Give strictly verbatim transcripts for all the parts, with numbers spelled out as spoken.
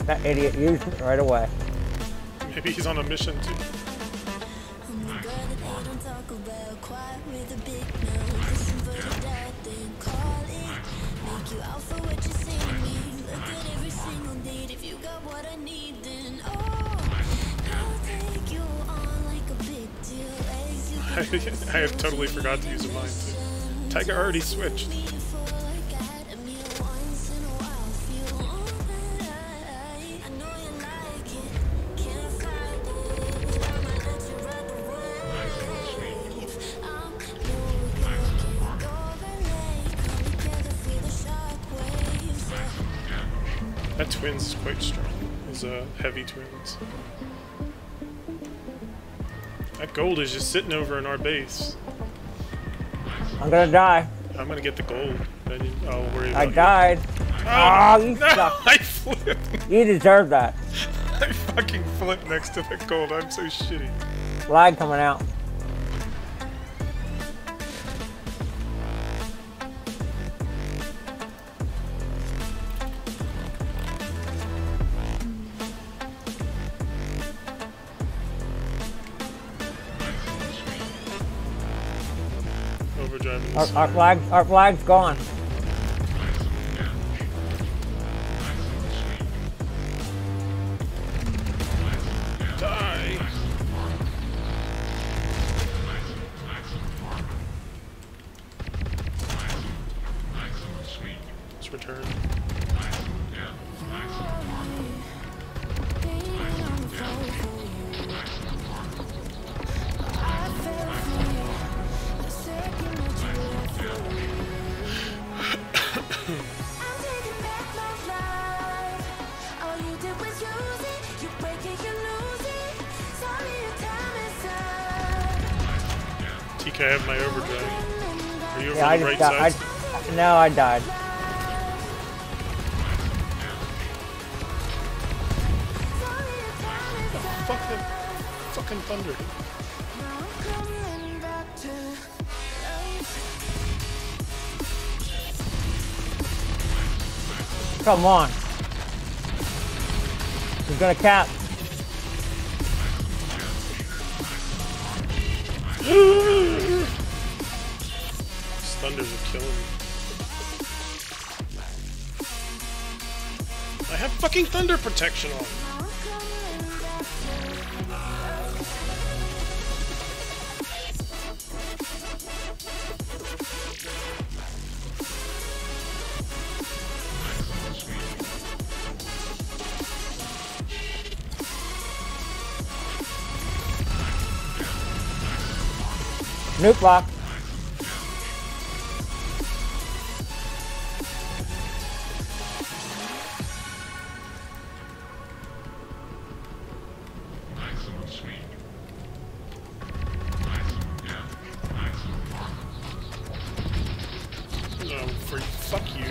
That idiot used it right away. Maybe he's on a mission too. I have totally forgot to use a mine too. Tiger already switched. That twins is quite strong. Those uh, heavy twins. That gold is just sitting over in our base. I'm gonna die. I'm gonna get the gold. Then you, I'll worry about I you. died. Oh, Oh, you no, suck. I flipped. You deserve that. I fucking flipped next to the gold. I'm so shitty. Lag coming out. Overdriving Our, this. our flag, our flag's gone. Die. Let's return. T K, I have my overdrive. Are you over Yeah, I on the just right died. side? I, no, I died. Fuck them. Fucking thunder. Come on. He's gonna cap. These thunders are killing me. I have fucking thunder protection on. Nuke block. No, for fuck you.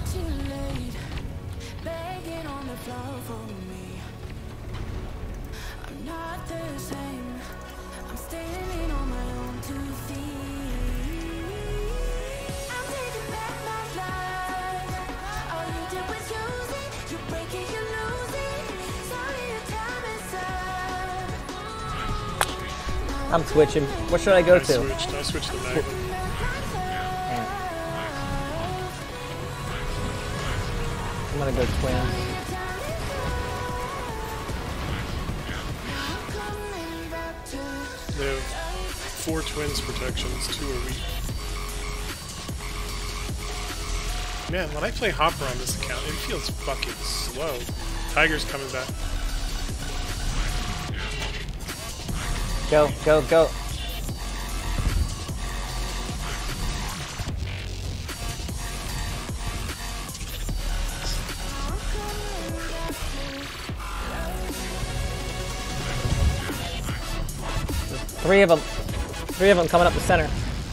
I'm not the same. I'm standing on my own two feet. I'm taking back my life. All you did was use it. You break it, you lose it. Sorry, your time is up. I'm switching. What should I go I to? switched. I switched to Magnum. Damn. I'm gonna go twins. They have four twins protections, two are weak. Man, when I play Hopper on this account, it feels fucking slow. Tiger's coming back. Go, go, go. Three of them. Three of them coming up the center.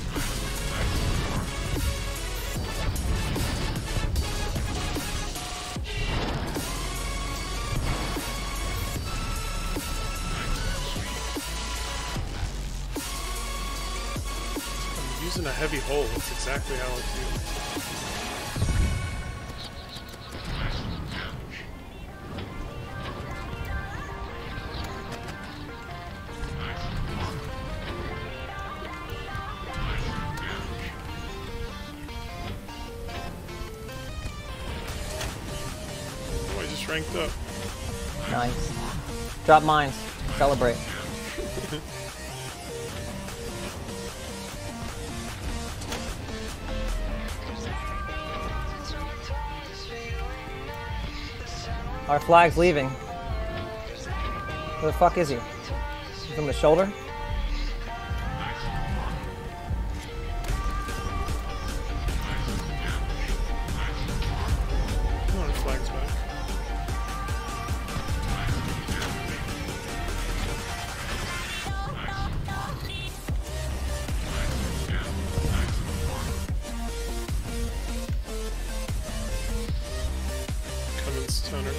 I'm using a heavy hole. That's exactly how I feel. ranked up. Nice. Drop mines. Celebrate. Our flag's leaving. Where the fuck is he? He's on the shoulder? Oh, our flag's back. Coming stunner.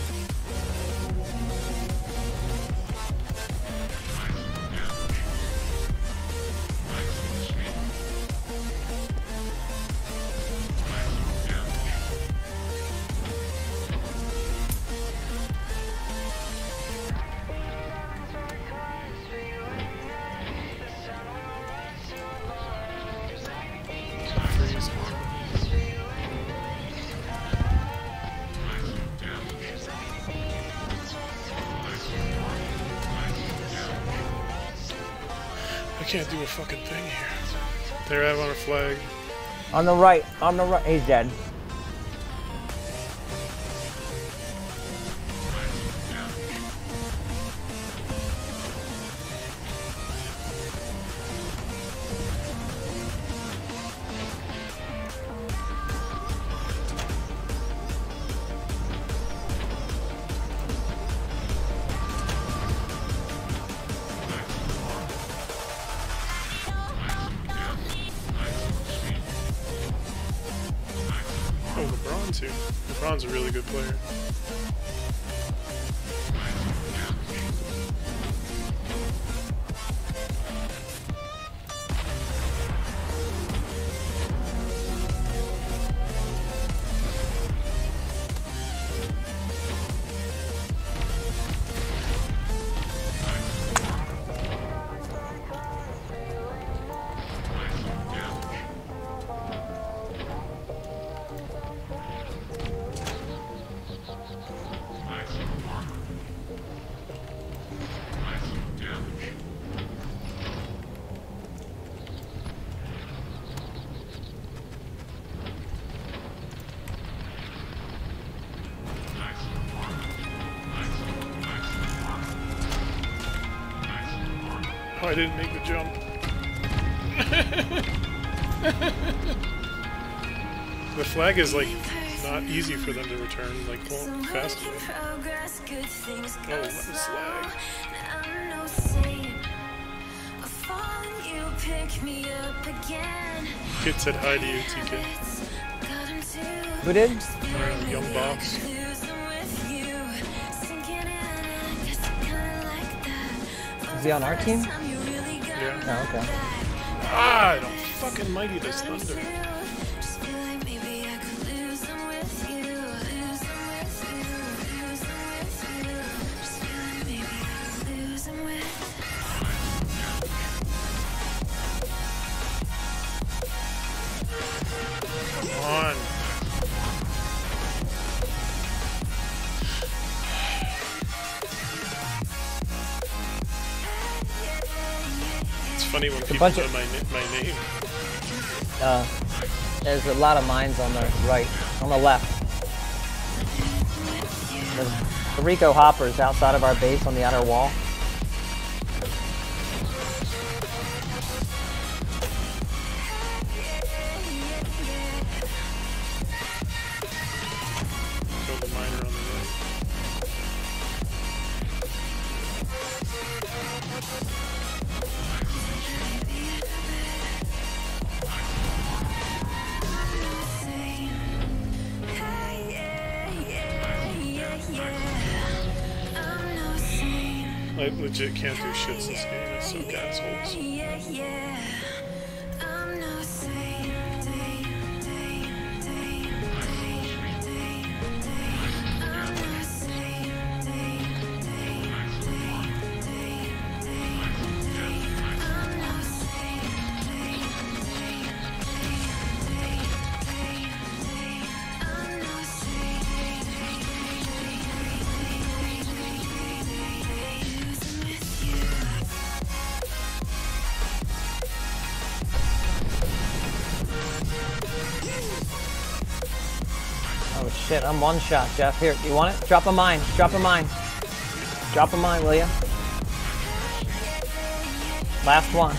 I can't do a fucking thing here. They're out on a flag. On the right. On the right. He's dead. Oh, LeBron's here. LeBron's a really good player. Oh, I didn't make the jump. The flag is like not easy for them to return, like won't fast enough. Oh, what a slag. Kid said hi to you, T K. Who did? Uh, young boss. Is he on our team? Yeah. Oh, okay. Ah, I don't fucking mighty this thunder. Come on. It's funny when people bunch know of- my, na- my name. Uh, there's a lot of mines on the right. On the left. There's the Rico hoppers outside of our base on the outer wall. Killed the miner on the right. I legit can't do shit this game. It's so assholes. Oh shit, I'm one shot, Jeff. Here, you want it? Drop a mine. Drop a mine. Drop a mine, will ya? Last one.